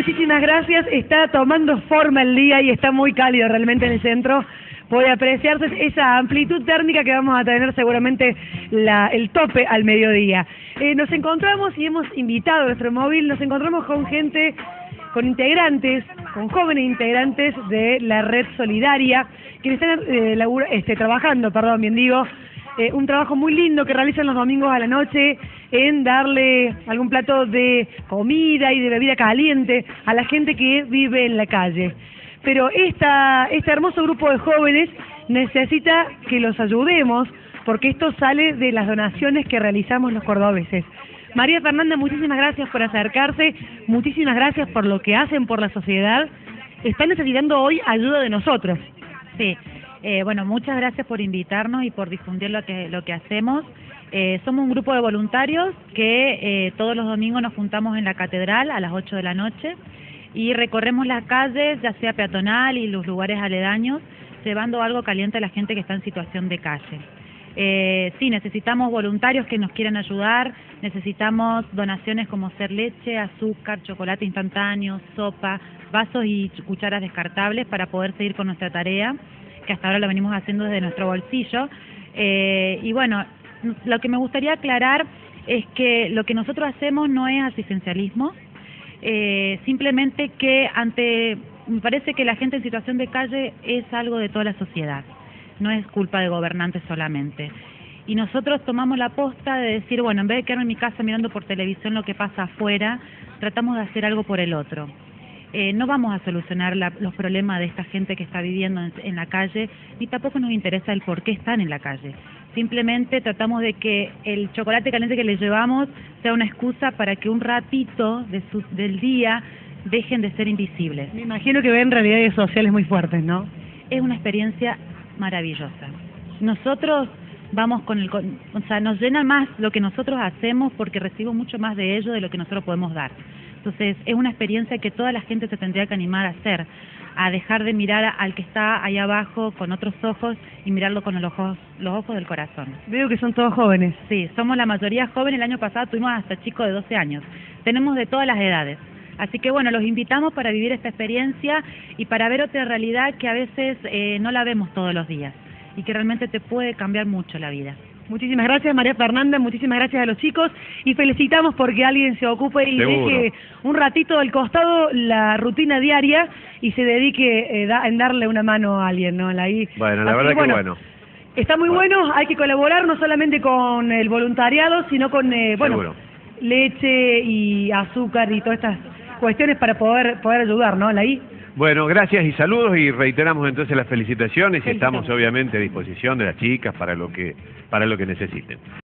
muchísimas gracias. Está tomando forma el día y está muy cálido realmente en el centro. Puede apreciarse esa amplitud térmica que vamos a tener seguramente el tope al mediodía. Nos encontramos y hemos invitado a nuestro móvil, nos encontramos con gente, con integrantes, con jóvenes integrantes de la Red Solidaria, que están trabajando, un trabajo muy lindo que realizan los domingos a la noche en darle algún plato de comida y de bebida caliente a la gente que vive en la calle. Pero este hermoso grupo de jóvenes necesita que los ayudemos, porque esto sale de las donaciones que realizamos los cordobeses. María Fernanda, muchísimas gracias por acercarse, muchísimas gracias por lo que hacen por la sociedad. Están necesitando hoy ayuda de nosotros. Sí, bueno, muchas gracias por invitarnos y por difundir lo que hacemos. Somos un grupo de voluntarios que todos los domingos nos juntamos en la catedral a las 8 de la noche y recorremos las calles, ya sea peatonal y los lugares aledaños, llevando algo caliente a la gente que está en situación de calle. Sí, necesitamos voluntarios que nos quieran ayudar, necesitamos donaciones como ser leche, azúcar, chocolate instantáneo, sopa, vasos y cucharas descartables para poder seguir con nuestra tarea, que hasta ahora lo venimos haciendo desde nuestro bolsillo. Y bueno, lo que me gustaría aclarar es que lo que nosotros hacemos no es asistencialismo, simplemente que me parece que la gente en situación de calle es algo de toda la sociedad, no es culpa de gobernantes solamente. Y nosotros tomamos la posta de decir, bueno, en vez de quedarme en mi casa mirando por televisión lo que pasa afuera, tratamos de hacer algo por el otro. No vamos a solucionar los problemas de esta gente que está viviendo en la calle, ni tampoco nos interesa el por qué están en la calle. Simplemente tratamos de que el chocolate caliente que les llevamos sea una excusa para que un ratito del día dejen de ser invisibles. Me imagino que ven realidades sociales muy fuertes, ¿no? Es una experiencia maravillosa. Nosotros vamos o sea, nos llena más lo que nosotros hacemos porque recibo mucho más de ello de lo que nosotros podemos dar. Entonces, es una experiencia que toda la gente se tendría que animar a hacer, a dejar de mirar al que está ahí abajo con otros ojos y mirarlo con los ojos del corazón. Veo que son todos jóvenes. Sí, somos la mayoría jóvenes. El año pasado tuvimos hasta chicos de 12 años. Tenemos de todas las edades. Así que bueno, los invitamos para vivir esta experiencia y para ver otra realidad que a veces no la vemos todos los días y que realmente te puede cambiar mucho la vida. Muchísimas gracias, María Fernanda, muchísimas gracias a los chicos y felicitamos porque alguien se ocupe y deje un ratito al costado la rutina diaria y se dedique en darle una mano a alguien, ¿no? Bueno, la verdad que bueno. Está muy bueno, hay que colaborar no solamente con el voluntariado, sino con leche y azúcar y todas estas cuestiones para poder ayudar, ¿no? Bueno, gracias y saludos y reiteramos entonces las felicitaciones y estamos obviamente a disposición de las chicas para lo que necesiten.